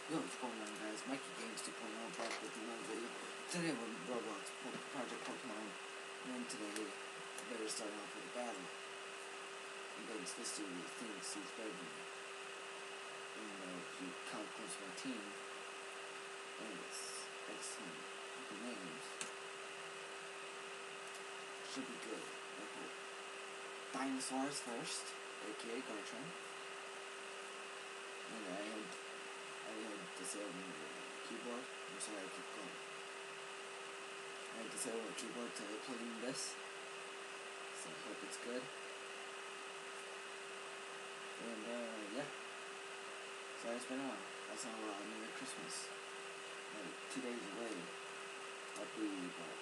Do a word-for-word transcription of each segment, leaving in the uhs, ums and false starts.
Yo, what's going on, guys? Mikey Games two point oh back with another video. Today we're in Roblox Project Pokemon, and today we're starting off with a battle against this dude who thinks he's better than me. And uh, if you count close to my team, and it's excellent the names, should be good, I hope. Dinosaurs first, aka Garchomp. And I had I had disabled my keyboard. I'm sorry I keep going. I had disabled my keyboard to plug in this. So I hope it's good. And uh yeah. So it's been on. That's how uh, Merry Christmas. Like two days away. I'll be about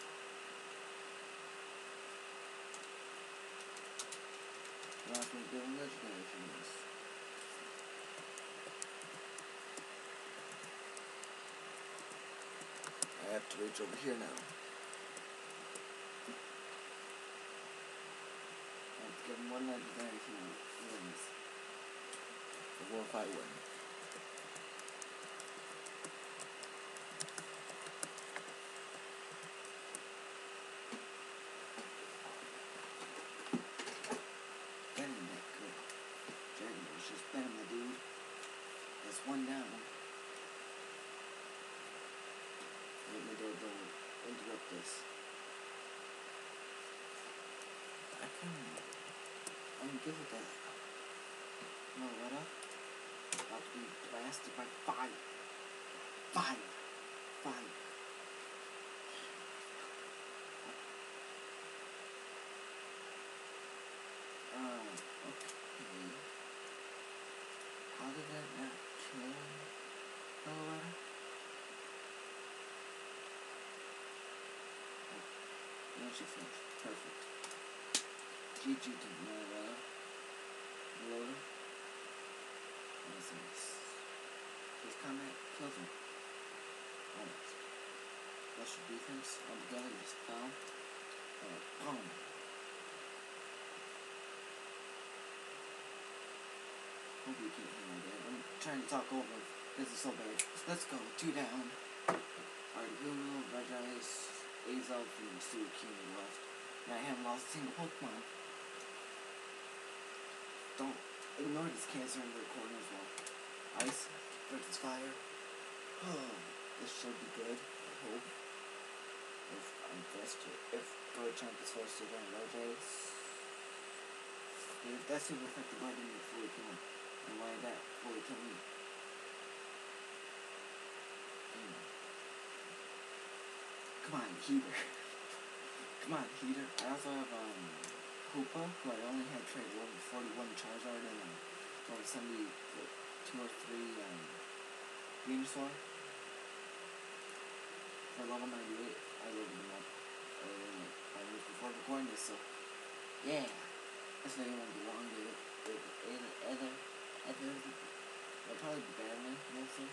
not from building legendary from this. I have to reach over here now. I have to give him one legendary if he wins. Or if I win. Getting that good. Dragon was just better, my dude. That's one down. Maybe they'll interrupt this. I can I'm good with that. No, what up? About to be blasted by fire. Fire. Fire. Um, okay. How did that not kill him? No, what up? No, she finished. Perfect. G G to Mara. Loader. That's nice. His combat kills him. Almost. Special defense. All together, just fell. Uh, boom. Hope you can't hear me there. I'm trying to talk over. This is so bad. Let's go. Two down. Articuno, Regice, Azelf, and Suicune left. And I haven't lost a single Pokemon. Don't ignore this cancer in the recording as well. Ice versus fire. Oh, this should be good, I hope. If I'm forced to, if Garchomp is forced to run Regice. Dude, that's the effect of letting me fully kill him. And why that fully kill me? Damn. Come on, Heater. Come on, Heater. I also have, um, Hoopa, who I only had trade level forty-one Charizard and um, level seventy-two or three, um, Venusaur. For level ninety-eight, I leveled them up earlier, like, five minutes before recording this, so, yeah. This video won't be long, dude. Either, either, either, it'll probably be Batman, mostly.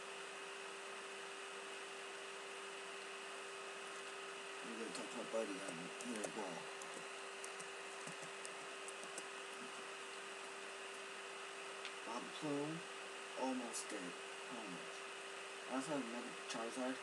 I'm gonna talk to my buddy on here as well. Bob Plume, almost dead. Almost. I also have another Charizard.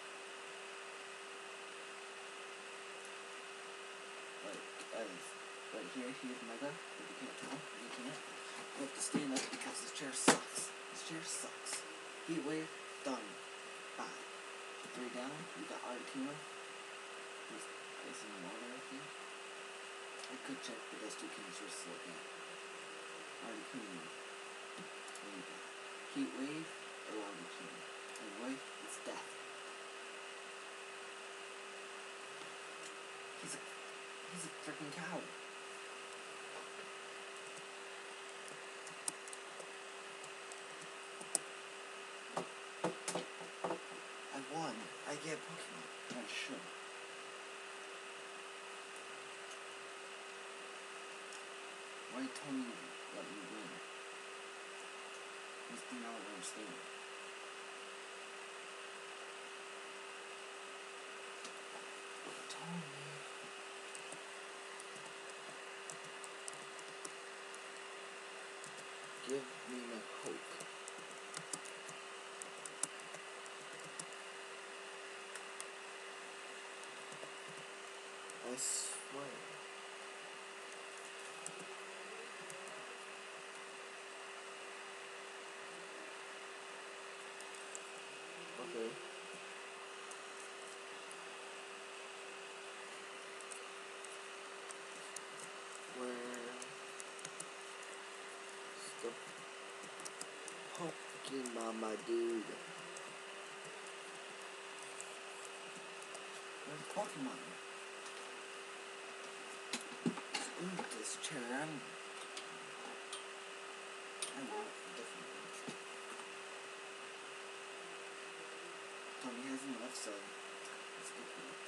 Like, as right here, here's Mega. If you can't tell, you can't. You have to stand up because this chair sucks. This chair sucks. Heat Wave, done. Bye. Three down, we got Articuno. He's ice in the water, I think. I could check, but those two cancers slow down. Articuno. What do we got? Heat Wave or Articuno? Anyway, it's death. He's a he's a freaking coward. I won. I get Pokemon. I should. Why tell me let me win? This thing I don't understand. Tell me. Give me my Poke. legend by my dude. Where's Pokemon? Ooh, this chair. I'm. I want a different one. Tommy has enough, so it's good for me.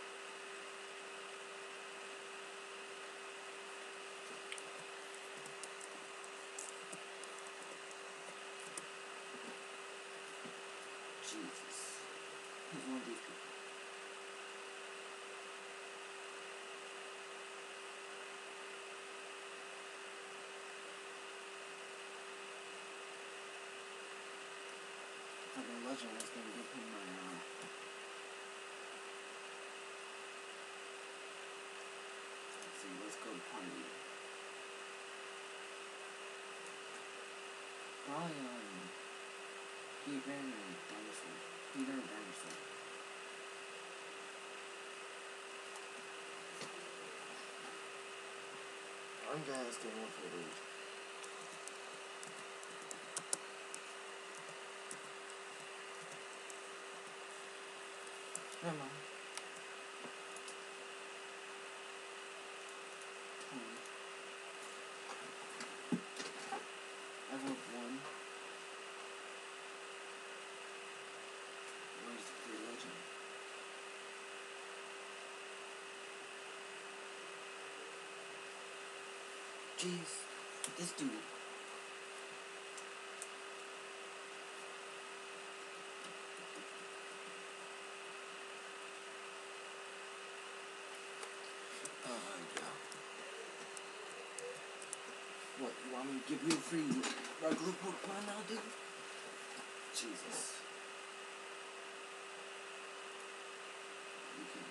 Jesus. Who's one of these people? I thought the legend was going to give him my, uh... let's see, let's go to party. Probably, um... Peter or Dinosaur. Peter or Dinosaur. I'm gonna ask him what for these. Never mind. Hmm. I have one. Where's the free legend? Jeez, this dude. Oh, yeah. What, you want me to give you a free regular Pokemon now, dude? Jesus. You can...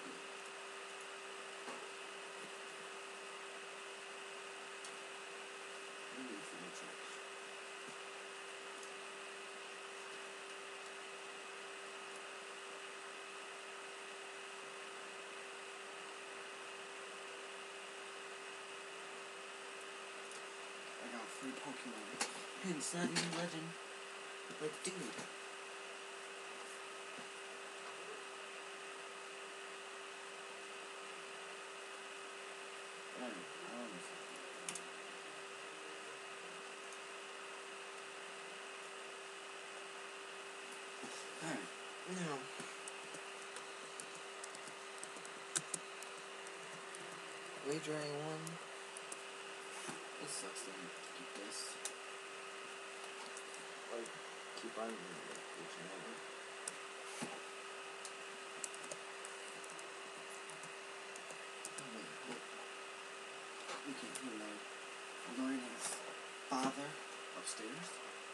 You need for the trash. I got a free Pokemon. And it's not even legend. But dude. Alright, um. Alright, now. Redrain one. It sucks that I have to keep this. Like, keep on reaching over. We can hear my learning's father upstairs.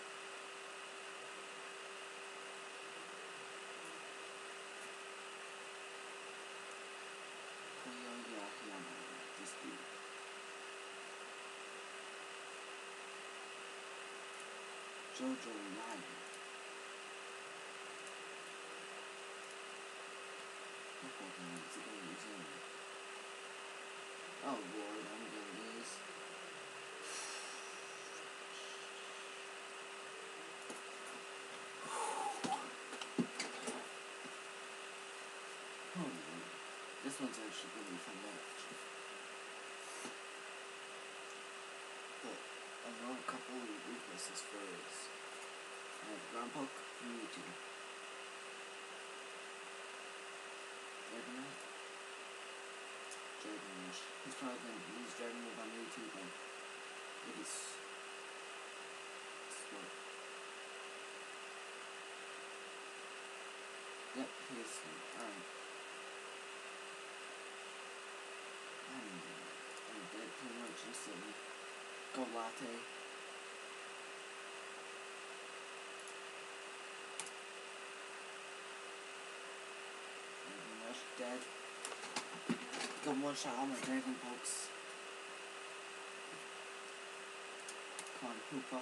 Oh yeah, yeah, yeah, this dude. Jojo Lion. What Pokemon is it going to use in? Oh lord, I'm getting these. Oh lord. This one's actually going to be fun to watch. But I know a couple of weaknesses for this. I have Ground Poke and Mewtwo. Dragonite. Dragon Rush. He's probably going to use Dragon Move on Mewtwo, but it is smart. Yep, he is smart. Alright. I'm, I'm dead pretty much instantly. Go Latte. Dragon Rush dead. Go one shot all my Dragon Pokes. Come on, Hoopa.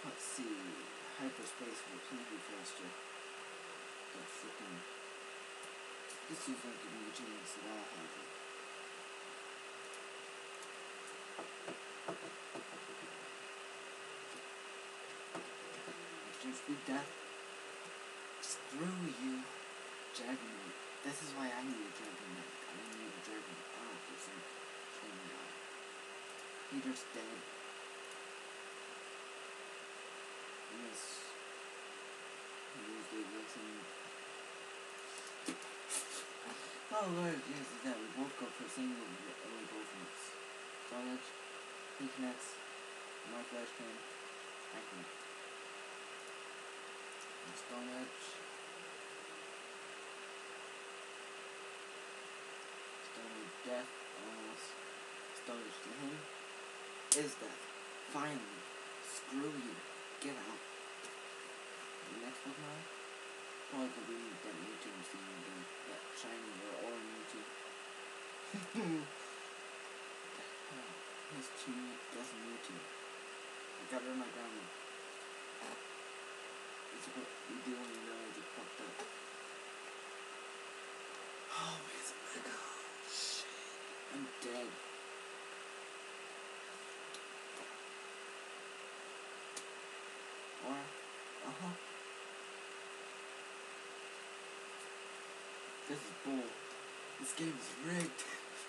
Let's see. Hyperspace will please be faster. That freaking. This is not giving me a chance at all, have it. Just be death. Screw you, Dragonite. This is why I need a Dragonite. I need a Dragonite. Oh, it's like killing me out. Peter's dead. Yes. He was the Wilson. Oh Lord, yes, is that we both go for a single away both of us. Storage, he connects, my flash can, I connect. Stone Edge. Stone Edge death, almost. Stone Edge to him is death. Finally. Screw you. Get out. The next Pokemon? Probably could be that Mewtwo I'm seeing again. That shiny or orange Mewtwo. His teammate doesn't Mewtwo. I got it on my grandma. It's what you do when you know it's fucked up. Oh, he's a mega. Shit. I'm dead. Or, uh-huh. This is bull. This game is rigged.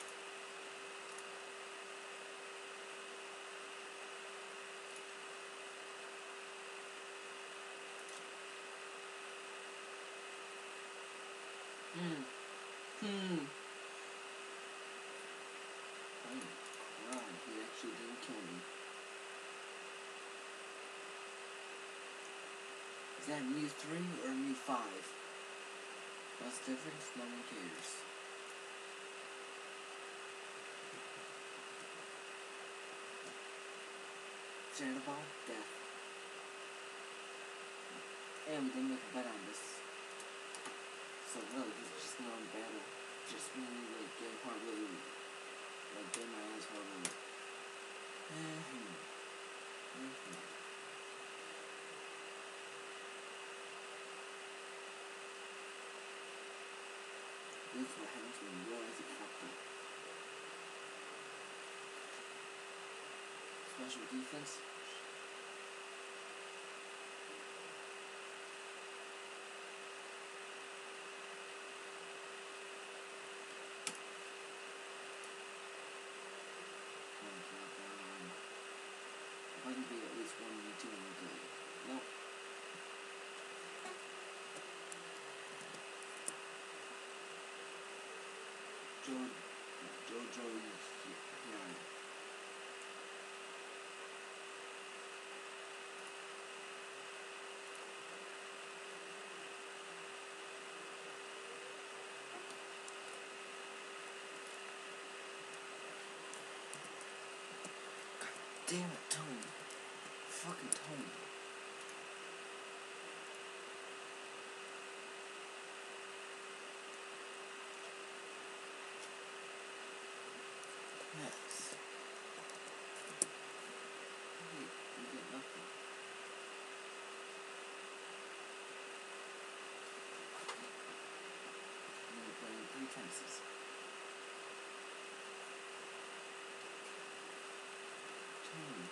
Hmm. Hmm. Oh, wow, he actually didn't kill me. Is that Mew three or Mew five? What's the difference? No one cares. Chatterball, death. Hey, we didn't make a bet on this. So really, this is just another battle. Just me, like, getting hard really, like, getting my ass hard really. Mm-hmm. Mm-hmm. This is what happens when you realize it fucked up. Special defense. If I can be at least one and two, I'm good. Nope. Joe, Jojo, yeah. Damn it, Tony. Fucking Tony. Yes. Wait, you get nothing. I'm gonna play three tenses. Tony.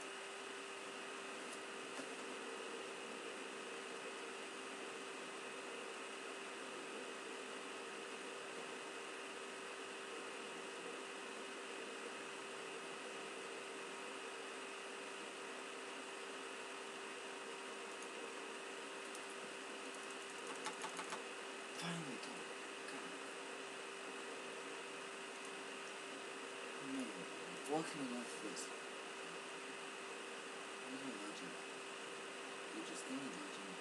Finally, Tony. God. Man, what can we learn from this? You're a legend. You're just any legend.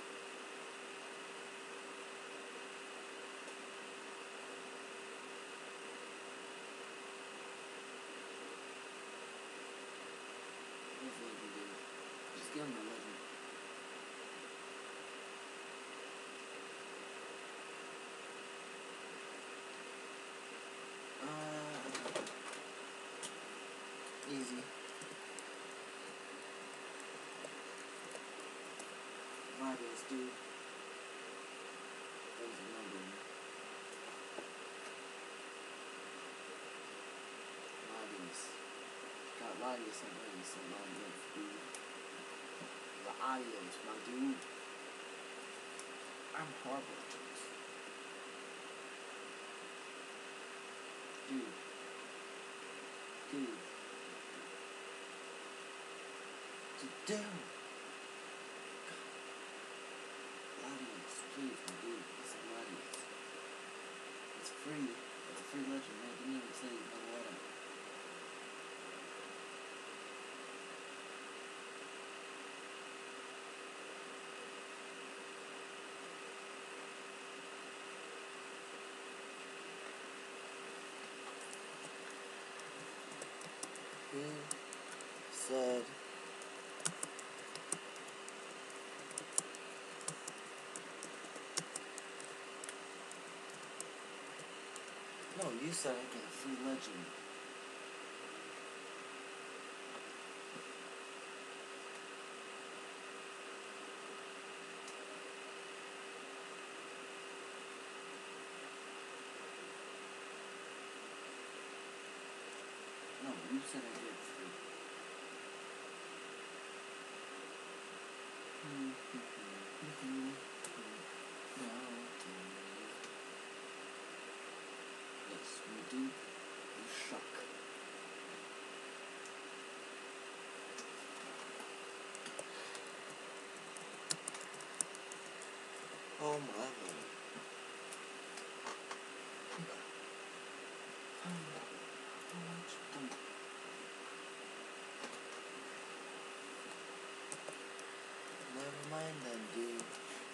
What's legend do? Just give him a legend. Uh, easy. Gladius, dude. That was a number. Gladius. Got Gladius and Gladius and Gladius, dude. The audios, my dude. I'm horrible at this. Dude. Dude. Dude. Gladius, please, my dude. It's Gladius. It's free. It's a free legend, man. Didn't even say no water. He said no, you said I get a free legend. No, you said I get free. Yes, we do. You shock. Oh my lord. How much do Never mind then, dude.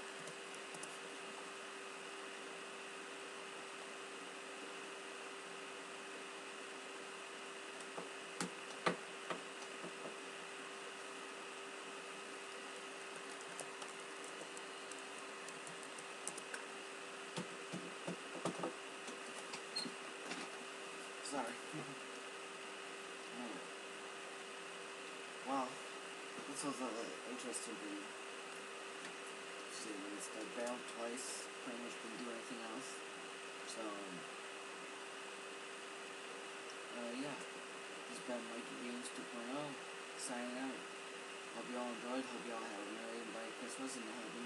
Sorry. Alright. Well, this was an interesting video. See, it's got barreled twice, pretty much didn't do anything else. So, uh, yeah. This has been Mikey Games two point oh, signing out. Hope you all enjoyed, hope you all have a Merry and Bright Christmas, and have a